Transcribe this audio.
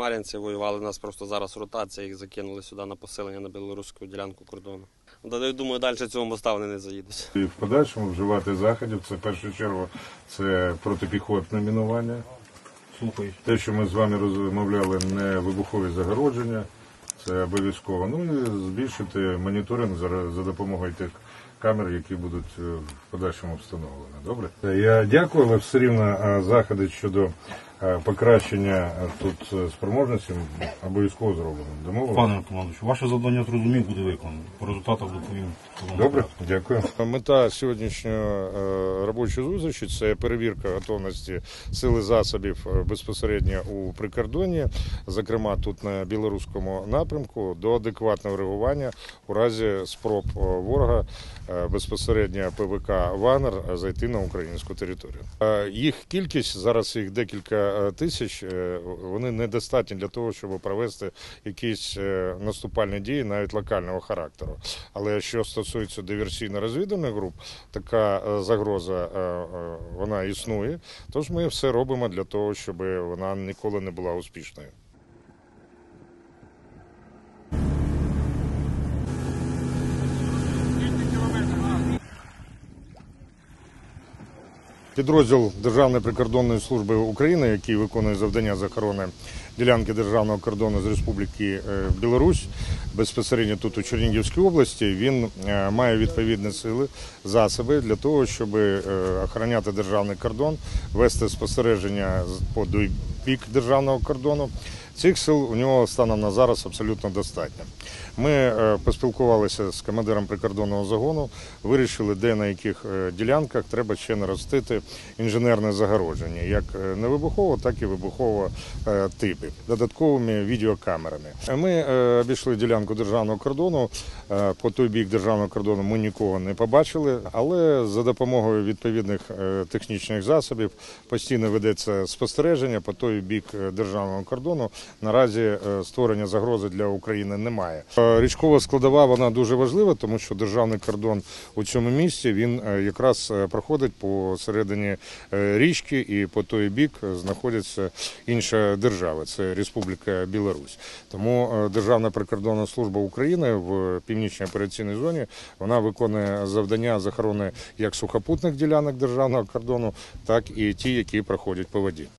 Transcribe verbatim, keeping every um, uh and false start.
Мар'їнці воювали, у нас просто зараз ротація, їх закинули сюди на поселення на білоруську ділянку кордону. Я думаю, далі цього моста вони не заїдуть. І в подальшому вживати заходів, це в першу чергу це протипіхотне мінування. Слухай. Те, що ми з вами розмовляли, не вибухові загородження, це обов'язково. Ну і збільшити моніторинг за, за допомогою тих камер, які будуть в подальшому встановлені. Добре? Я дякую, але все рівно заходи щодо покращення тут спроможності обов'язково зроблено. Домовились? Пане командуючу, ваше завдання, зрозумів, буде виконано. По результатах доповім. Добре, дякую. Мета сьогоднішньої робочої зустрічі – це перевірка готовності сил і засобів безпосередньо у прикордонні, зокрема тут на білоруському напрямку, до адекватного реагування у разі спроб ворога безпосередньо ПВК «Вагнер» зайти на українську територію. Їх кількість, зараз їх декілька тисяч, вони недостатні для того, щоб провести якісь наступальні дії навіть локального характеру. Але що стосується диверсійно-розвідувальних груп, така загроза, вона існує, тож ми все робимо для того, щоб вона ніколи не була успішною. Підрозділ Державної прикордонної служби України, який виконує завдання з охорони ділянки державного кордону з Республіки Білорусь, безпосередньо тут у Чернігівській області, він має відповідні сили, засоби для того, щоб охороняти державний кордон, вести спостереження по бік державного кордону. Цих сил у нього станом на зараз абсолютно достатньо. Ми поспілкувалися з командиром прикордонного загону, вирішили, де на яких ділянках треба ще наростити інженерне загородження, як невибухового, так і вибухового типу, додатковими відеокамерами. Ми обійшли ділянку державного кордону, по той бік державного кордону ми нікого не побачили, але за допомогою відповідних технічних засобів постійно ведеться спостереження по той бік державного кордону. Наразі створення загрози для України немає. Річкова складова, вона дуже важлива, тому що державний кордон у цьому місці, він якраз проходить по середині річки, і по той бік знаходиться інша держава, це Республіка Білорусь. Тому Державна прикордонна служба України в північній операційній зоні, вона виконує завдання з охорони як сухопутних ділянок державного кордону, так і ті, які проходять по воді.